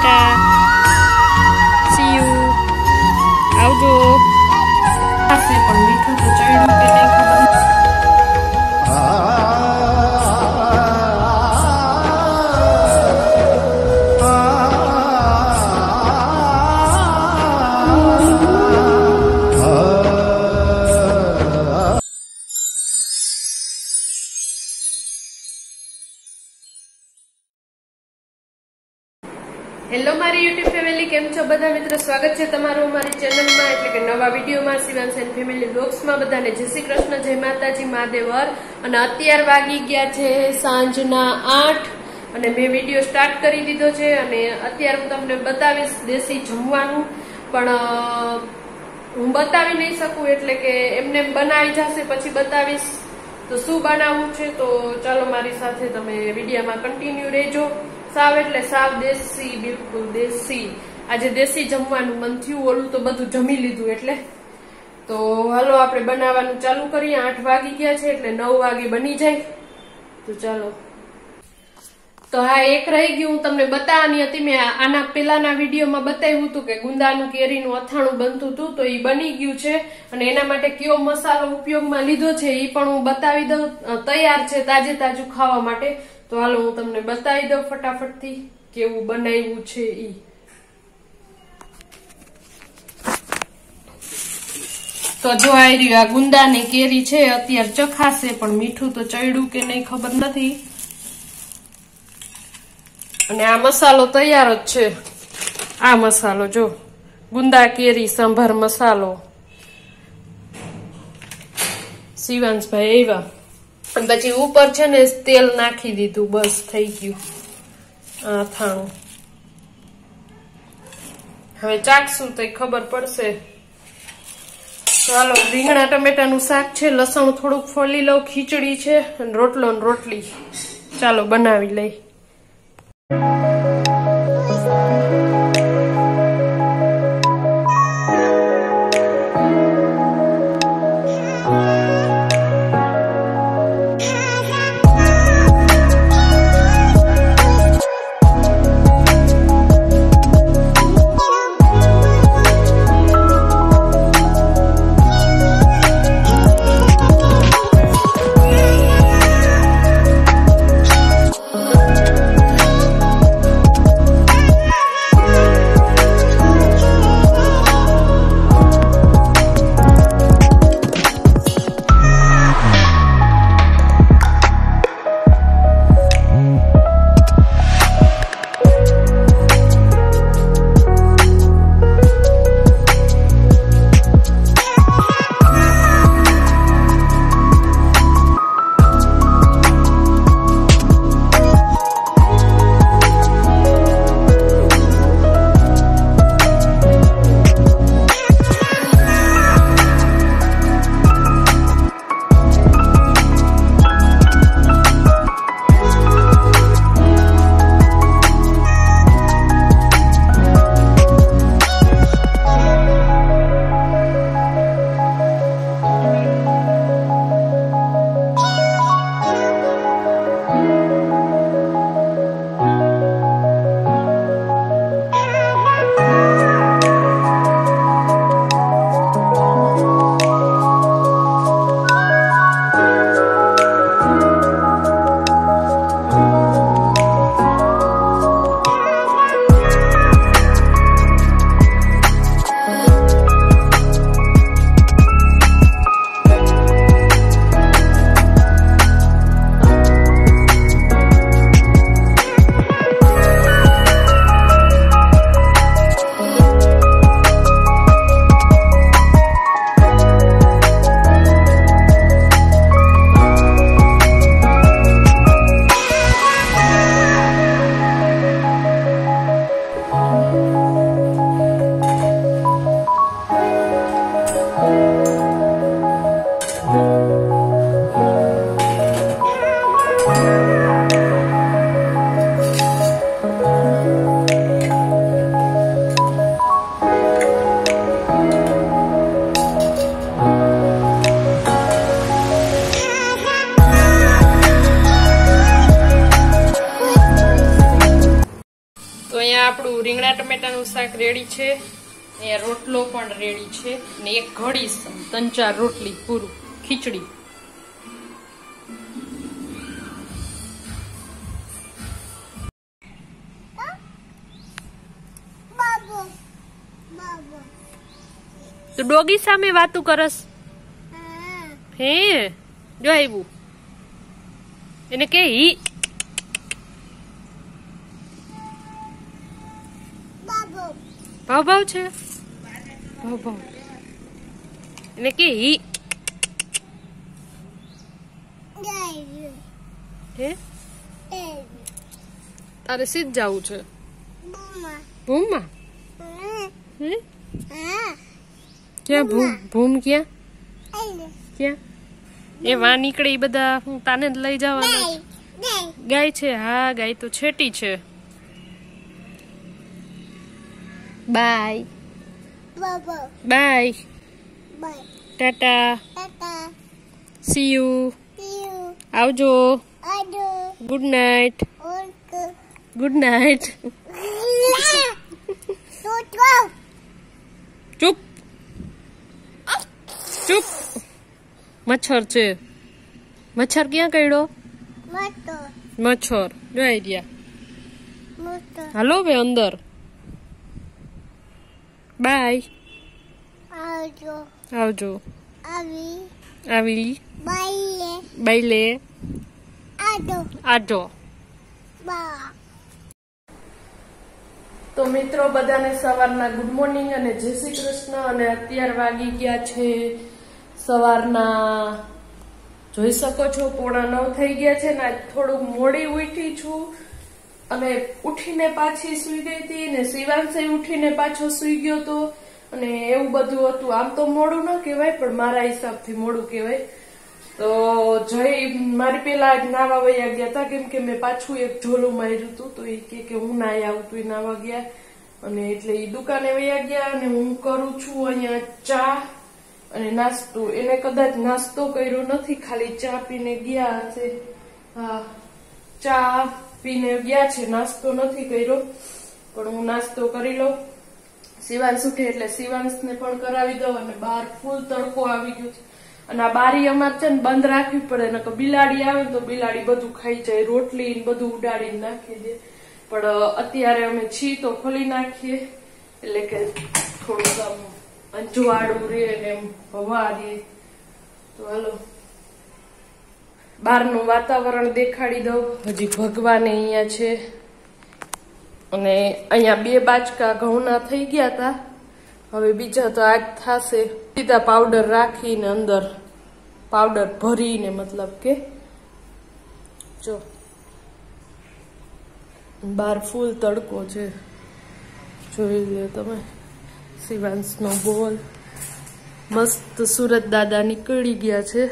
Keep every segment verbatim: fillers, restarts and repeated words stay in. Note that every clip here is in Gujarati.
ટાટા, સી યુ, આવજો. પણ મીઠું તો ચડ્યું કે નહીં ખબર. હેલો મારી યુટ્યુબ ફેમિલી, કેમ છો બધા મિત્રો? સ્વાગત છે તમારું અમારી ચેનલમાં એટલે કે નવા વિડીયોમાં, શિવાંશ એન્ડ ફેમિલી બ્લોગ્સમાં. બધાને જય શ્રી કૃષ્ણ, જય માતાજી, મહાદેવ. અને અત્યાર વાગી ગયા છે સાંજના આઠ અને મેં વિડીયો સ્ટાર્ટ કરી દીધો છે. અને અત્યારે હું તમને બતાવીશ દેશી જમવાનું, પણ હું બતાવી નહીં શકું એટલે કે એમને બનાવી જશે પછી બતાવીશ. તો શું બનાવવું છે તો ચાલો મારી સાથે તમે વિડીયોમાં કન્ટિન્યુ રહેજો. સાવ એટલે સાવ દેશી, બિલકુલ દેશી. આજે દેશી જમવાનું મન થયું, ઓલું તો બધું જમી લીધું એટલે. તો હાલો આપણે બનાવવાનું ચાલુ કરીએ. આઠ વાગી ગયા છે એટલે નવ વાગે બની જાય. તો ચાલો. તો હા, એક રહી ગયું હું તમને બતાવવાની હતી. મેં આના પેલાના વિડીયોમાં બતાવ્યું હતું કે ગુંદાનું કેરીનું અથાણું બનતું હતું, તો એ બની ગયું છે. અને એના માટે કયો મસાલો ઉપયોગમાં લીધો છે એ પણ હું બતાવી દઉં. તૈયાર છે તાજે તાજું ખાવા માટે. તો હાલો હું તમને બતાવી દઉં ફટાફટથી કેવું બનાવ્યું છે ઈ. તો જો આ રહ્યું, આ ગુંદાની કેરી છે. અત્યારે ચખાશે પણ મીઠું તો ચડ્યું કે નહીં ખબર નથી. અને આ મસાલો તૈયાર જ છે. આ મસાલો જો, ગુંદા કેરી સંભાર મસાલો. શિવાંશભાઈ એવા. પછી ઉપર છે ને તેલ નાખી દીધું, બસ થઈ ગયું અથાણું. હવે ચાખશું તો ખબર પડશે. ચાલો, રીંગણા ટમેટાનું શાક છે, લસણ થોડુંક ફોલી લઉં, ખીચડી છે અને રોટલો ને રોટલી. ચાલો બનાવી લઈ. આપણું રીંગણા ટમેટાનું શાક રેડી છે, અહીંયા રોટલો પણ રેડી છે, ને એક ઘડી ત્રણ ચાર રોટલી પૂરું ખીચડી. તું ડોગી સામે વાતું કરસ? હે જો આવ્યું એને કે હી ભાવ ભાવ છે, ભાવ ભાવ એને કે હી હે તારે સીધ જવું છે ભૂમમાં? હે ક્યાં ભૂમ? ભૂમ ક્યાં ક્યાં? એ વા નીકળે એ બધા હું તાને જ લઈ જવાનું. ગાય છે? હા ગાય તો છેટી છે. Bye bye tata see you આવજો. Good night good night. ચૂપ ચૂપ. મચ્છર છે. મચ્છર ક્યાં કર્યો? મચ્છર જોઈ રહ્યા. હાલો બે અંદર. બાય આવજો આવજો. આવી આવી બાય બાય આજો આજો. તો મિત્રો બધાને સવારના ગુડ મોર્નિંગ અને જય શ્રી કૃષ્ણ. અને અત્યાર વાગી ગયા છે સવારના જોઈ શકો છો પોણા નવ થઈ ગયા છે ને. થોડુંક મોડી ઉઠી છું અને ઉઠીને પાછી સુઈ ગઈ હતી ને શિવાંશે ઉઠીને પાછો સુઈ ગયો હતો અને એવું બધું હતું. આમ તો મોડું ન કહેવાય પણ મારા હિસાબથી મોડું કહેવાય. તો જય મારી પેલા જ નાવા વયા ગયા હતા કેમ કે મેં પાછું એક ઝોલું માર્યું હતું તો એ કે હું નાઈ આવું તો એ નાવા ગયા અને એટલે એ દુકાને વયા ગયા અને હું કરું છું અહીંયા ચા અને નાસ્તો. એને કદાચ નાસ્તો કર્યો નથી, ખાલી ચા પીને ગયા હશે. હા ચા પીને ગયા છે, નાસ્તો નથી કર્યો પણ હું નાસ્તો કરી લઉં. શિવાંશ ઉઠે એટલે શિવાંશને પણ કરાવી દઉં અને બહાર ફૂલ તડકો આવી ગયો છે અને આ બારી અમારે છે ને બંધ રાખવી પડે ને બિલાડી આવે ને તો બિલાડી બધું ખાઈ જાય, રોટલી બધું ઉડાડીને નાખી દે. પણ અત્યારે અમે છી તો ખોલી નાખીએ એટલે કે થોડુંક આમ અંજવાળું રે ને એમ હવા રે. તો હાલો બહારનું વાતાવરણ દેખાડી દઉં. હજી ભગવાન અહીંયા છે અને અહીંયા બે બાચકા ઘઉંના થઈ ગયા હતા, હવે બીજા તો આજ થશે. સીધા પાવડર રાખીને અંદર પાવડર ભરીને મતલબ કે જો બાર ફૂલ તડકો છે જોઈ લો તમે. શિવાંશ નો બોલ મસ્ત સુરત દાદા નીકળી ગયા છે.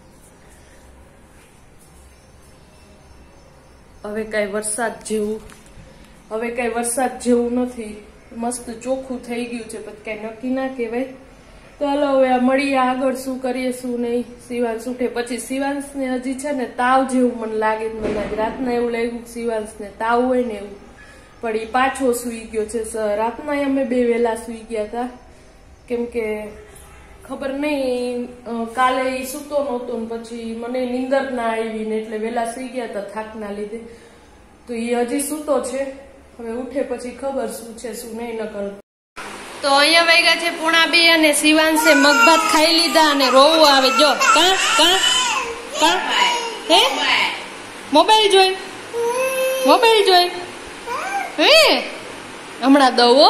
હવે કઈ વરસાદ જેવું હવે કઈ વરસાદ જેવું નથી, મસ્ત ચોખ્ખું થઈ ગયું છે પણ કઈ નક્કી ના કહેવાય. તો હાલો હવે મળીએ આગળ શું કરીએ શું નહીં. શિવાંશ ઉઠે પછી શિવાંશ ને હજી છે ને તાવ જેવું મને લાગે. મને રાતના એવું લાગ્યું શિવાંશ ને તાવ હોય ને એવું, પણ એ પાછો સુઈ ગયો છે. રાતના અમે બે વેલા સુઈ ગયા હતા કેમ કે ખબર નહીં કાલે એ સૂતો નહોતો ને પછી મને નીંદર ના આવી ને એટલે વેલા સુઈ ગયા હતા થાકના લીધે. તો એ હજી સૂતો છે, હવે ઉઠે પછી ખબર શું છે શું નહીં ન કરું. તો અહીંયા વાગ્યા છે પોણા બે અને શિવાંશે મગભાત ખાઈ લીધા અને રોવું આવે. જો કા કા કા હે મોબાઈલ જોઈ મોબાઈલ જોઈ હે હમણાં દવો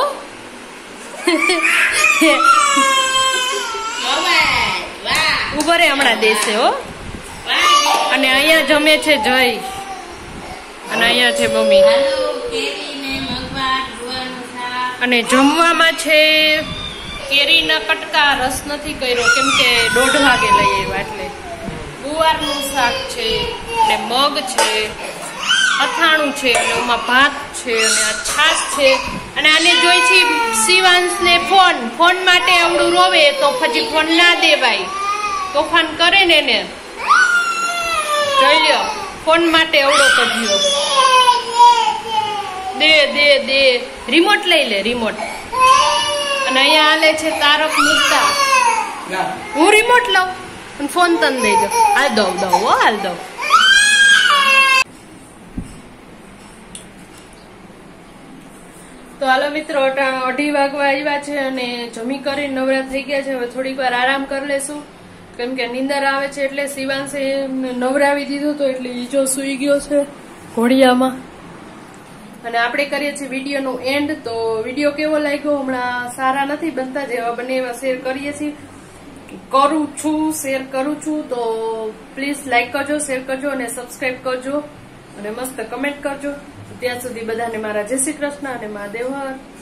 ઉભો રે હમણાં દેશે હો. અને અહીંયા જમે છે જય અને અહીંયા છે મમ્મી અને જમવામાં છે કેરીના કટકા. રસ નથી કર્યો કેમ કે દોઢ વાગે લઈ આવ્યા એટલે. ગુવારનું શાક છે અને મગ છે, અથાણું છે અને એમાં ભાત છે અને આ છાશ છે. અને આને જોઈ છે શિવાંશ ને ફોન ફોન માટે આવડું રોવે તો પછી ફોન ના દેવાય, તોફાન કરે ને એને. જોઈ લ્યો ફોન માટે અવડો કર્યો. દે દે દે રિમોટ લઈ લે રિમોટ. અને અહીંયા હાલે છે તારક મુદ્દા. હું રિમોટ લઉં અને ફોન તને દઈ દઉં. હાલ દઉં દઉં હો હાલ દઉં. તો હાલો મિત્રો, અઢી વાગવા આવ્યા છે અને જમી કરીને નવરા થઈ ગયા છે. હવે થોડીક વાર આરામ કરી લેશું, કેમ કે નીંદર આવે છે. એટલે શિવાંશે નવરાવી દીધું તો એટલે ઈ જો સુઈ ગયો છે ઘોડિયામાં. અને આપણે કરીએ છીએ વિડીયો નું એન્ડ. તો વિડીયો કેવો લાગ્યો? હમણાં સારા નથી બનતા, જેવા બને એવા શેર કરીએ છીએ, કરું છું, શેર કરું છું. તો પ્લીઝ લાઈક કરજો, શેર કરજો અને સબસ્ક્રાઈબ કરજો અને મસ્ત કમેન્ટ કરજો. ત્યાં સુધી બધાને મારા જય શ્રી કૃષ્ણ અને મહાદેવ હર.